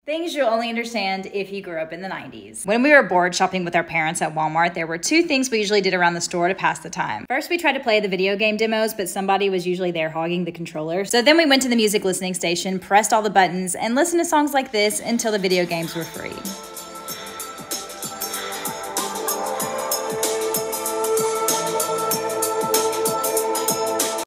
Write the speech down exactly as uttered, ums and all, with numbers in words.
Things you'll only understand if you grew up in the nineties. When we were bored shopping with our parents at Walmart, there were two things we usually did around the store to pass the time. First, we tried to play the video game demos, but somebody was usually there hogging the controller. So then we went to the music listening station, pressed all the buttons, and listened to songs like this until the video games were free.